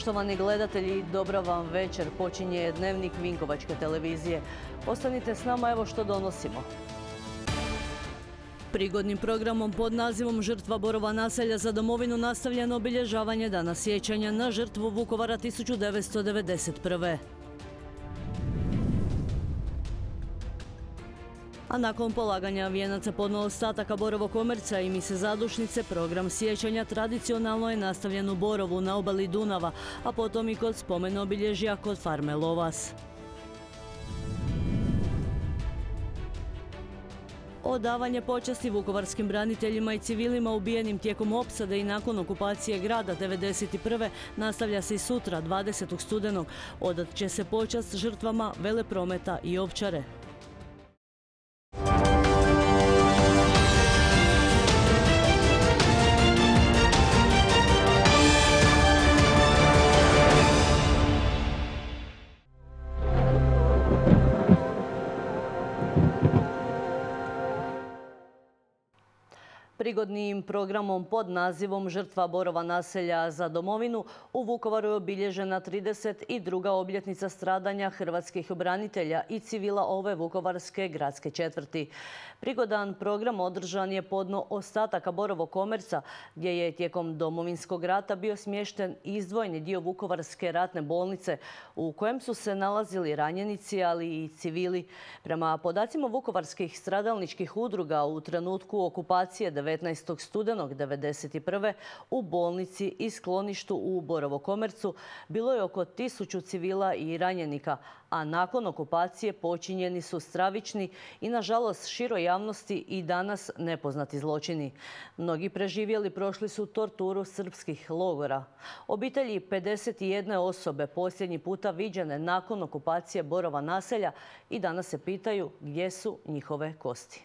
Poštovani gledatelji, dobra vam večer. Počinje dnevnik Vinkovačke televizije. Ostanite s nama, evo što donosimo. Prigodnim programom pod nazivom Žrtva Borova naselja za domovinu nastavljeno obilježavanje Dana sjećanja na žrtvu Vukovara 1991. A nakon polaganja vijenaca podno ostataka Borovog komerca i mise zadušnice, program sjećanja tradicionalno je nastavljen u Borovu na obali Dunava, a potom i kod spomen obilježja kod farme Lovas. Odavanje počasti vukovarskim braniteljima i civilima ubijenim tijekom opsade i nakon okupacije grada 1991. nastavlja se i sutra, 20. studenog. Odat će se počast žrtvama Veleprometa i Ovčare. Prigodnim programom pod nazivom Žrtva Borova naselja za domovinu u Vukovaru je obilježena 32. obljetnica stradanja hrvatskih branitelja i civila ove vukovarske gradske četvrti. Prigodan program održan je podno ostataka Borovog komerca, gdje je tijekom Domovinskog rata bio smješten izdvojeni dio Vukovarske ratne bolnice u kojem su se nalazili ranjenici, ali i civili. Prema podacima vukovarskih stradalničkih udruga u trenutku okupacije 19. studenog 1991. u bolnici i skloništu u Borovom komercu bilo je oko 1000 civila i ranjenika, a nakon okupacije počinjeni su stravični i nažalost široj javnosti i danas nepoznati zločini. Mnogi preživjeli prošli su torturu srpskih logora. Obitelji 51 osobe posljednji puta viđene nakon okupacije Borova naselja i danas se pitaju gdje su njihove kosti.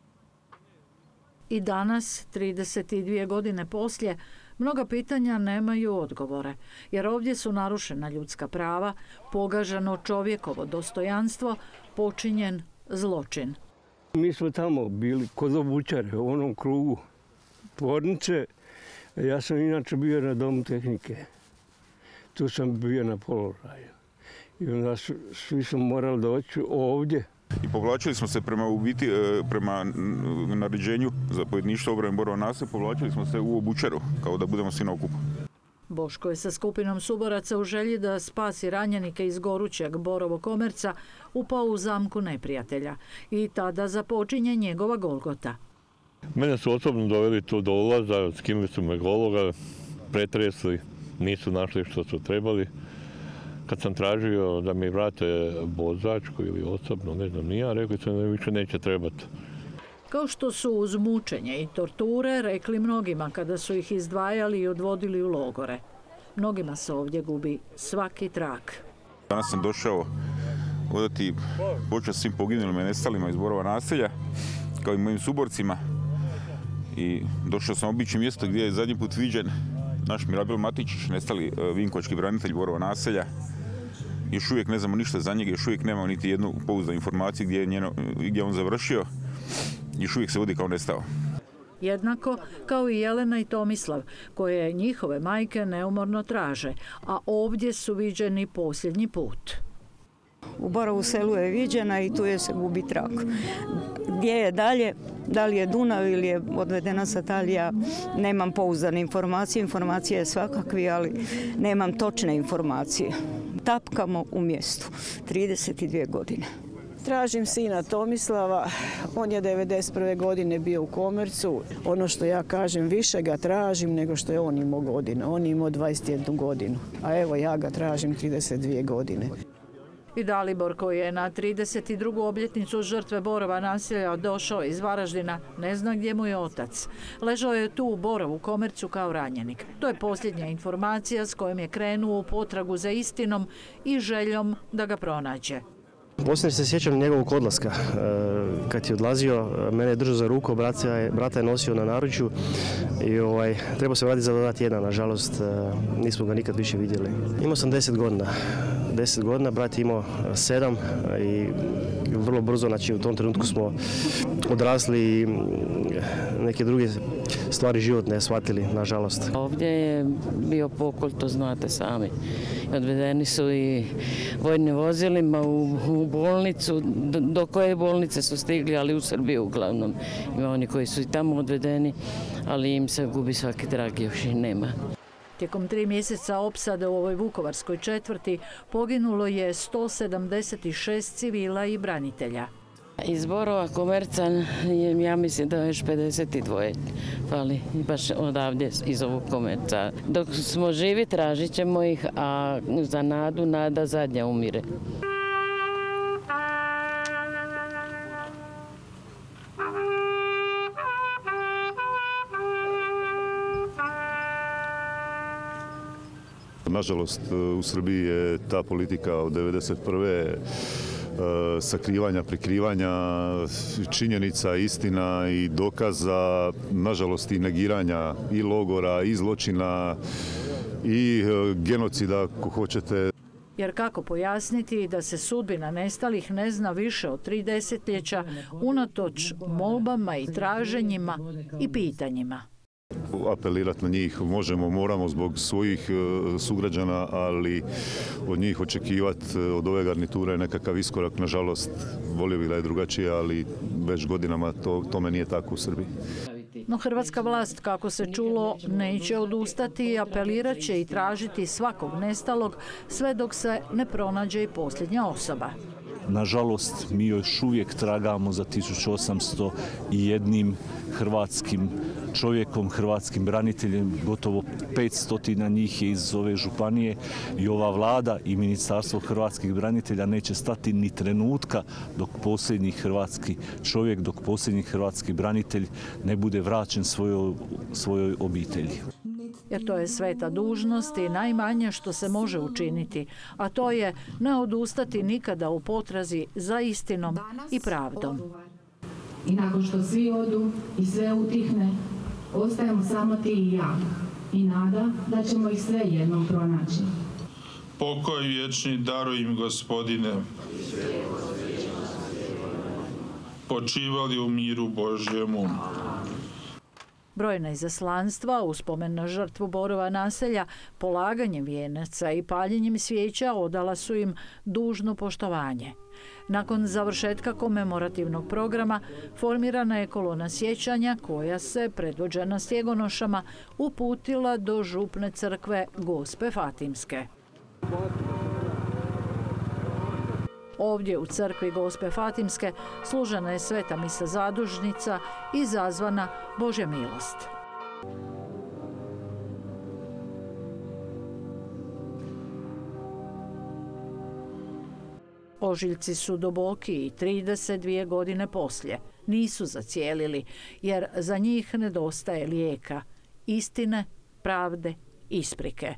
I danas, 32 godine poslije, mnoga pitanja nemaju odgovore, jer ovdje su narušena ljudska prava, pogaženo čovjekovo dostojanstvo, počinjen zločin. Mi smo tamo bili kod obućare, u onom krugu tvornice. Ja sam inače bio na domu tehnike. Tu sam bio na položaju. I onda svi smo morali doći ovdje. I povlačili smo se prema naređenju zapovjedništva obrane Borova naselja, povlačili smo se u obućaru, kao da budemo svi na okupu. Boško je sa skupinom suboraca u želji da spasi ranjenike iz gorućeg Borovog komerca upao u zamku neprijatelja i tada započinje njegova golgota. Mene su osobno doveli tu do ulaza, skinuli su me gologa, pretresli, nisu našli što su trebali. Kad sam tražio da mi vrate vozačku ili osobno, ne znam, nije, rekli su da više neće trebati. Kao što su uz mučenje i torture rekli mnogima kada su ih izdvajali i odvodili u logore. Mnogima se ovdje gubi svaki trag. Danas sam došao odati počast svim poginulima i nestalima iz Borova naselja, kao i mojim suborcima. I došao sam obići mjesto gdje je zadnji put viđen naš Mirabel Matičić, nestali vinkovački branitelj Borova naselja. Još uvijek ne znamo ništa za njega, još uvijek nemamo niti jednu pouzdanu informaciju gdje je on završio. Još uvijek se vodi kao nestao. Jednako kao i Jelena i Tomislav, koje njihove majke neumorno traže, a ovdje su viđeni posljednji put. U Borovu selu je viđena i tu je se gubi trag. Gdje je dalje, da li je Dunav ili je odvedena sa Talija, nemam pouzdane informacije. Informacije je svakakvi, ali nemam točne informacije. Tapkamo u mjestu, 32 godine. Tražim sina Tomislava, on je 1991. godine bio u komercu. Ono što ja kažem, više ga tražim nego što je on imao godina. On je imao 21 godinu, a evo ja ga tražim 32 godine. I Dalibor, koji je na 32. obljetnicu žrtve Borova naselja došao iz Varaždina, ne zna gdje mu je otac. Ležao je tu u Borovu komercu kao ranjenik. To je posljednja informacija s kojom je krenuo u potragu za istinom i željom da ga pronađe. Posljednje se sjećam njegovog odlaska. Kad je odlazio, mene je držao za ruku, brata je nosio na naručju i trebao se vratiti za 2 tjedna. Nažalost, nismo ga nikad više vidjeli. Imao sam 10 godina. 10 godina, brat je imao 7 i vrlo brzo, znači u tom trenutku smo odrasli i neke druge stvari životne shvatili, nažalost. Ovdje je bio pokolj, to znate sami. Odvedeni su i vojnim vozilima u bolnicu, do koje bolnice su stigli, ali u Srbiju uglavnom. Ima oni koji su i tamo odvedeni, ali im se gubi svaki trag, još i nema. Tijekom 3 mjeseca opsade u ovoj vukovarskoj četvrti poginulo je 176 civila i branitelja. Iz Borova Komerca ja mislim da je još 52 fali, baš odavdje iz ovog Komerca. Dok smo živi tražit ćemo ih, a za nadu nada zadnja umire. Nažalost, u Srbiji je ta politika od 1991. Sakrivanja, prikrivanja činjenica, istina i dokaza, nažalost i negiranja i logora, i zločina, i genocida, ako hoćete. Jer kako pojasniti da se sudbina nestalih ne zna više od 3 desetljeća unatoč molbama i traženjima i pitanjima? Apelirati na njih možemo, moramo zbog svojih sugrađana, ali od njih očekivati od ove garniture nekakav iskorak, nažalost, volio bih da je drugačije, ali već godinama tome nije tako u Srbiji. No hrvatska vlast, kako se čulo, neće odustati i apelirat će i tražiti svakog nestalog sve dok se ne pronađe i posljednja osoba. Nažalost, mi još uvijek tragamo za 1801 hrvatskim čovjekom, hrvatskim braniteljem. Gotovo 500 njih je iz ove županije i ova vlada i Ministarstvo hrvatskih branitelja neće stati ni trenutka dok posljednji hrvatski čovjek, dok posljednji hrvatski branitelj ne bude vraćen svojoj obitelji. Jer to je sveta dužnost i najmanje što se može učiniti, a to je ne odustati nikada u potrazi za istinom i pravdom. I nakon što svi odu i sve utihne, ostajemo samo ti i ja i nada da ćemo ih sve jednom pronaći. Pokoj vječni daruj im, Gospodine. Počivali u miru Božjemu. Brojna izaslanstva u spomen na žrtvu Borova naselja, polaganjem vijenaca i paljenjem svijeća odala su im dužno poštovanje. Nakon završetka komemorativnog programa formirana je kolona sjećanja koja se, predvođena stjegonošama, uputila do župne crkve Gospe Fatimske. Ovdje u crkvi Gospe Fatimske služena je sveta misa zadužnica i zazvana Božja milost. Ožiljci su duboki i 32 godine poslije nisu zacijelili, jer za njih nedostaje lijeka, istine, pravde, isprike.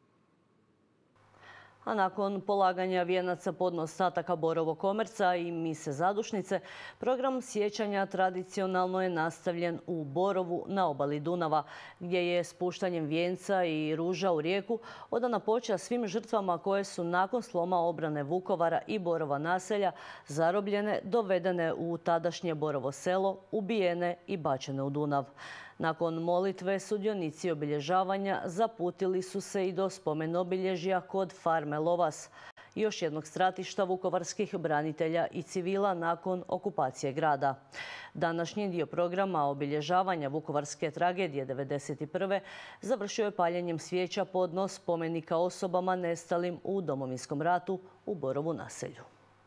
A nakon polaganja vijenaca pod ostataka Borovog Komerca i mise zadušnice, program sjećanja tradicionalno je nastavljen u Borovu na obali Dunava, gdje je spuštanjem vijenca i ruža u rijeku odana počast svim žrtvama koje su nakon sloma obrane Vukovara i Borova naselja zarobljene, dovedene u tadašnje Borovo selo, ubijene i bačene u Dunav. Nakon molitve sudionici obilježavanja zaputili su se i do spomen obilježja kod farme Lovas, još jednog stratišta vukovarskih branitelja i civila nakon okupacije grada. Današnji dio programa obilježavanja vukovarske tragedije 1991. završio je paljenjem svijeća podnos spomenika osobama nestalim u Domovinskom ratu u Borovu naselju.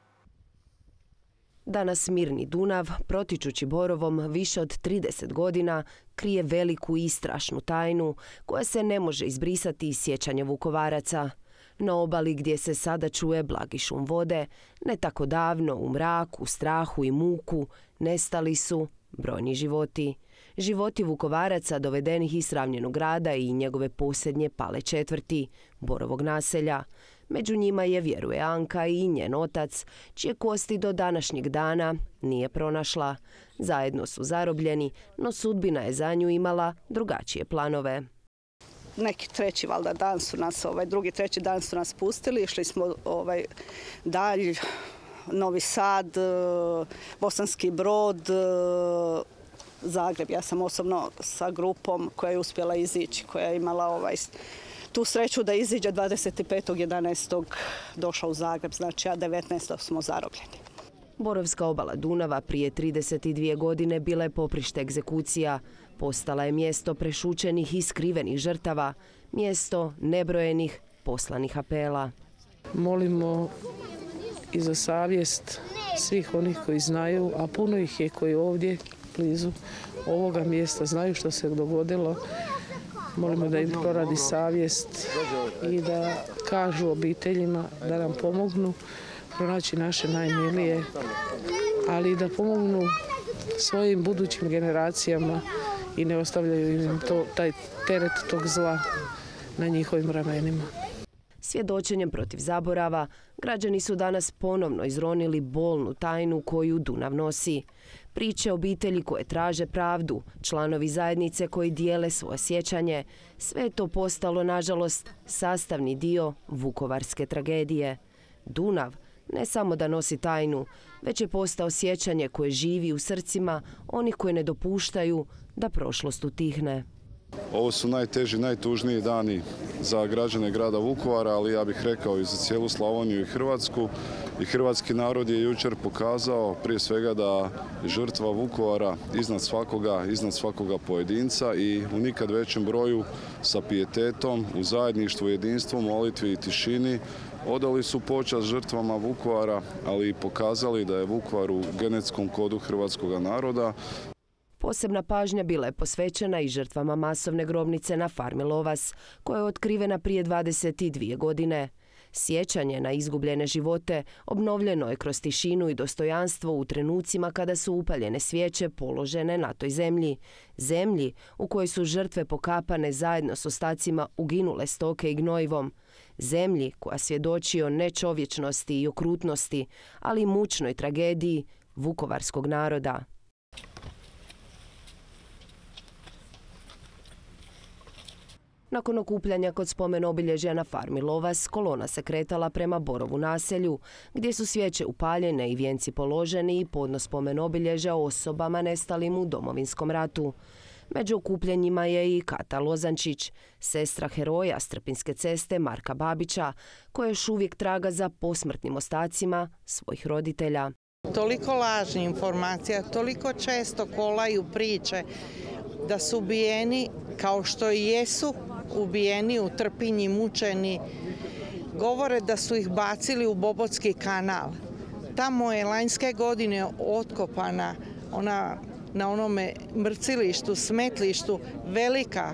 Danas mirni Dunav, protičući Borovom više od 30 godina, krije veliku i strašnu tajnu koja se ne može izbrisati iz sjećanja Vukovaraca. Na obali gdje se sada čuje blagi šum vode, ne tako davno u mraku, strahu i muku nestali su brojni životi. Životi Vukovaraca dovedenih iz sravnjenog grada i njegove posljednje pale četvrti, Borovog naselja. Među njima je, vjeruje Anka, i njen otac, čije kosti do današnjeg dana nije pronašla. Zajedno su zarobljeni, no sudbina je za nju imala drugačije planove. Neki treći valjda dan su nas, drugi, treći dan su nas pustili, išli smo dalje, Novi Sad, Bosanski Brod, Zagreb. Ja sam osobno sa grupom koja je uspjela izići, koja je imala tu sreću da iziđe 25.11. došla u Zagreb, znači a 19. smo zarobljeni. Borovska obala Dunava prije 32 godine bila je poprište egzekucija. Postala je mjesto prešućenih i skrivenih žrtava, mjesto nebrojenih poslanih apela. Molimo i za savjest svih onih koji znaju, a puno ih je koji ovdje blizu ovoga mjesta znaju što se dogodilo. Molimo da im proradi savjest i da kažu obiteljima da nam pomognu pronaći naše najmilije, ali i da pomognu svojim budućim generacijama i ne ostavljaju im taj teret tog zla na njihovim ramenima. Svjedočenjem protiv zaborava, građani su danas ponovno izronili bolnu tajnu koju Dunav nosi. Priče obitelji koje traže pravdu, članovi zajednice koji dijele svoje sjećanje, sve je to postalo, nažalost, sastavni dio vukovarske tragedije. Dunav ne samo da nosi tajnu, već je postao sjećanje koje živi u srcima onih koji ne dopuštaju da prošlost utihne. Ovo su najteži, najtužniji dani za građane grada Vukovara, ali ja bih rekao i za cijelu Slavoniju i Hrvatsku. I hrvatski narod je jučer pokazao prije svega da je žrtva Vukovara iznad svakoga pojedinca i u nikad većem broju sa pijetetom, u zajedništvu, jedinstvu, molitvi i tišini odali su počast žrtvama Vukovara, ali i pokazali da je Vukovar u genetskom kodu hrvatskoga naroda. Posebna pažnja bila je posvećena i žrtvama masovne grobnice na farmi Lovas, koja je otkrivena prije 22 godine. Sjećanje na izgubljene živote obnovljeno je kroz tišinu i dostojanstvo u trenucima kada su upaljene svijeće položene na toj zemlji. Zemlji u kojoj su žrtve pokapane zajedno s ostacima uginule stoke i gnojivom. Zemlji koja svjedoči o nečovječnosti i okrutnosti, ali i mučnoj tragediji vukovarskog naroda. Nakon okupljanja kod spomen obilježja na farmi Lovas, kolona se kretala prema Borovu naselju, gdje su svijeće upaljene i vijenci položeni i podnos spomen obilježja osobama nestalim u Domovinskom ratu. Među okupljenjima je i Kata Lozančić, sestra heroja Strpinjske ceste Marka Babića, koja još uvijek traga za posmrtnim ostacima svojih roditelja. Toliko lažnih informacija, toliko često kolaju priče da su ubijeni kao što i jesu ubijeni u Trpinji, mučeni. Govore da su ih bacili u Bobotski kanal. Tamo je lanjske godine otkopana na onome mrcilištu, smetlištu, velika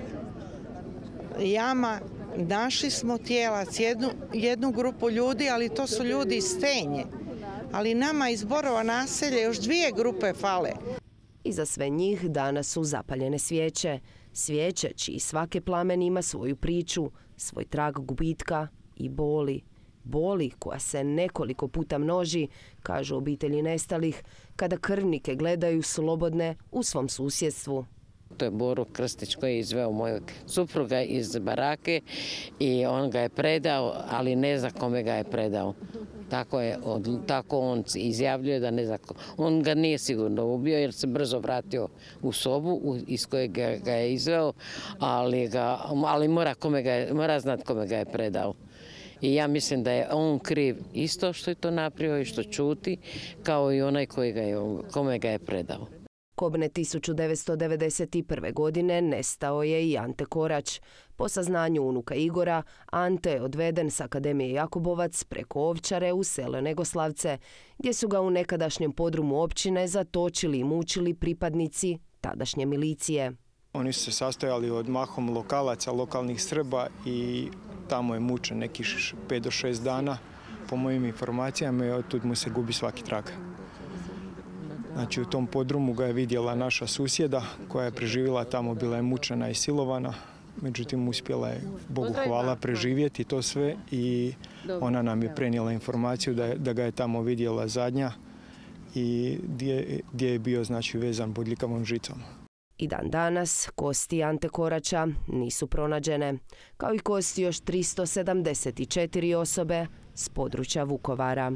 jama. Našli smo tijelac, jednu grupu ljudi, ali to su ljudi iz Stenje. Ali nama iz Borova naselja još 2 grupe fale. I za sve njih danas su zapaljene svijeće. Svijeće čiji svaki plamen ima svoju priču, svoj trag gubitka i boli. Boli koja se nekoliko puta množi, kažu obitelji nestalih, kada krvnike gledaju slobodne u svom susjedstvu. To je Boro Krstić koji je izveo mojeg supruga iz barake i on ga je predao, ali ne zna kome ga je predao. Tako on izjavljuje da ne zna. On ga nije sigurno ubio jer se brzo vratio u sobu iz koje ga je izveo, ali mora znati kome ga je predao. I ja mislim da je on kriv isto što je to napravio i što čuti, kao i onaj kome ga je predao. Kobne 1991. godine nestao je i Ante Korać. Po saznanju unuka Igora, Ante je odveden s Akademije Jakubovac preko Ovčare u selo Negoslavce, gdje su ga u nekadašnjem podrumu općine zatočili i mučili pripadnici tadašnje milicije. Oni su se sastojali od mahom lokalaca, lokalnih Srba i tamo je mučen nekih 5 do 6 dana, po mojim informacijama, i otud mu se gubi svaki trag. Znači, u tom podrumu ga je vidjela naša susjeda koja je preživjela tamo, bila je mučena i silovana međutim uspjela je, Bogu hvala, preživjeti to sve i ona nam je prenijela informaciju da ga je tamo vidjela zadnja i gdje je bio znači vezan bodljikavom žicom. I dan danas kosti Ante Korača nisu pronađene, kao i kosti još 374 osobe s područja Vukovara.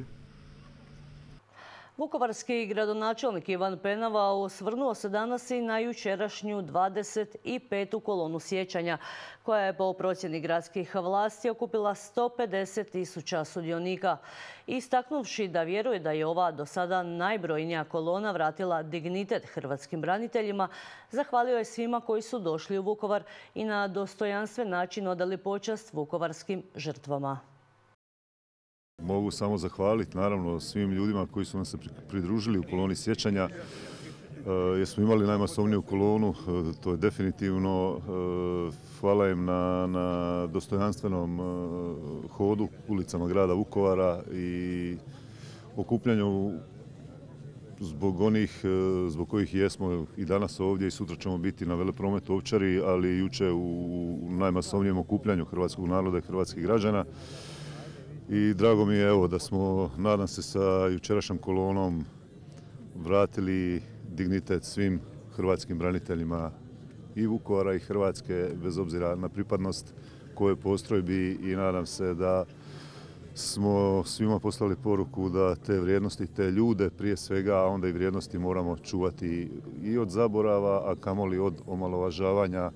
Vukovarski gradonačelnik Ivan Penava osvrnuo se danas i na jučerašnju 25. kolonu sjećanja, koja je po procjeni gradskih vlasti okupila 150.000 sudionika. Istaknuvši da vjeruje da je ova do sada najbrojnija kolona vratila dignitet hrvatskim braniteljima, zahvalio je svima koji su došli u Vukovar i na dostojanstven način odali počast vukovarskim žrtvama. Mogu samo zahvaliti naravno svim ljudima koji su nam se pridružili u koloni sjećanja. Jer smo imali najmasovniju kolonu, to je definitivno. Hvala im na dostojanstvenom hodu ulicama grada Vukovara i okupljanju zbog onih zbog kojih jesmo i danas ovdje i sutra ćemo biti na Veleprometu Ovčari, ali jučer u najmasovnijem okupljanju hrvatskog naroda i hrvatskih građana. I drago mi je evo da smo, nadam se, sa jučerašnjom kolonom vratili dignitet svim hrvatskim braniteljima i Vukovara i Hrvatske, bez obzira na pripadnost koje postrojbi, i nadam se da smo svima poslali poruku da te vrijednosti, te ljude prije svega, a onda i vrijednosti moramo čuvati i od zaborava, a kamoli od omalovažavanja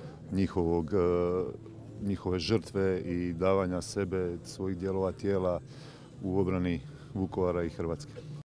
njihove žrtve i davanja sebe, svojih dijelova tijela u obrani Vukovara i Hrvatske.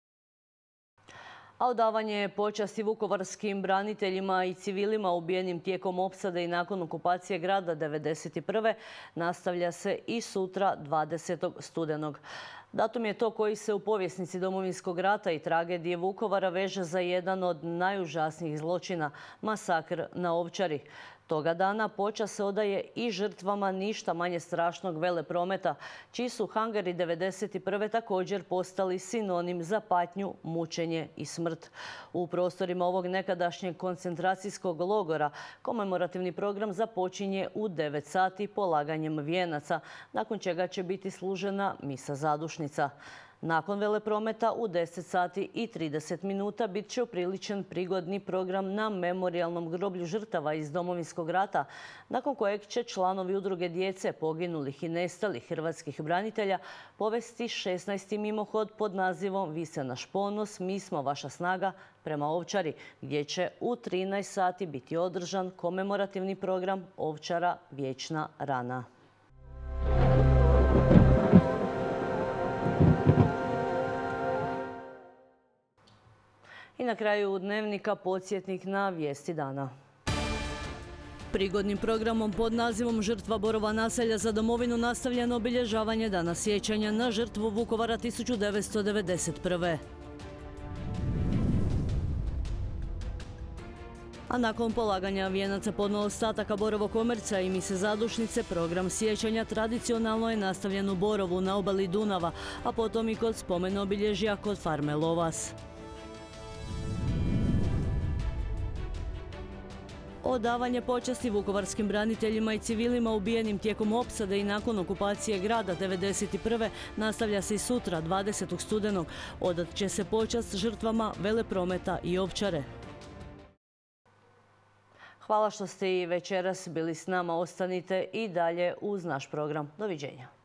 A odavanje počasti vukovarskim braniteljima i civilima ubijenim tijekom opsade i nakon okupacije grada 1991. nastavlja se i sutra 20. studenog. Datum je to koji se u povjesnici Domovinskog rata i tragedije Vukovara veže za jedan od najužasnijih zločina, masakr na Ovčari. Toga dana počast se odaje i žrtvama ništa manje strašnog Veleprometa, čiji su hangari 1991. također postali sinonim za patnju, mučenje i smrt. U prostorima ovog nekadašnjeg koncentracijskog logora komemorativni program započinje u 9 sati polaganjem vijenaca, nakon čega će biti služena misa zadušnica. Nakon Veleprometa u 10 sati i 30 minuta bit će upriličen prigodni program na memorijalnom groblju žrtava iz Domovinskog rata, nakon kojeg će članovi udruge djece poginulih i nestalih hrvatskih branitelja povesti 16. mimohod pod nazivom Vi se naš ponos, mi smo vaša snaga prema Ovčari, gdje će u 13 sati biti održan komemorativni program Ovčara vječna rana. I na kraju dnevnika podsjetnik na vijesti dana. Prigodnim programom pod nazivom Žrtva Borova naselja za domovinu nastavljeno obilježavanje Dana sjećanja na žrtvu Vukovara 1991. A nakon polaganja vijenaca podno ostataka Borovog komerca i mise zadušnice, program sjećanja tradicionalno je nastavljen u Borovu na obali Dunava, a potom i kod spomen obilježja kod farme Lovas. Odavanje počasti vukovarskim braniteljima i civilima ubijenim tijekom opsade i nakon okupacije grada 1991. nastavlja se i sutra, 20. studenog. Odat će se počast žrtvama Veleprometa i Ovčare. Hvala što ste i večeras bili s nama. Ostanite i dalje uz naš program. Doviđenja.